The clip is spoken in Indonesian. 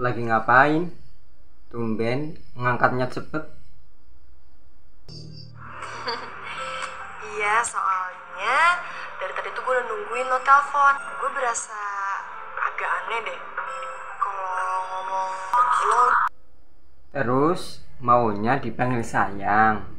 Lagi ngapain? Tumben ngangkatnya cepet. Iya, soalnya dari tadi tuh gue udah nungguin lo telepon. Gue berasa agak aneh deh kalau ngomong lo. Terus maunya dipanggil sayang.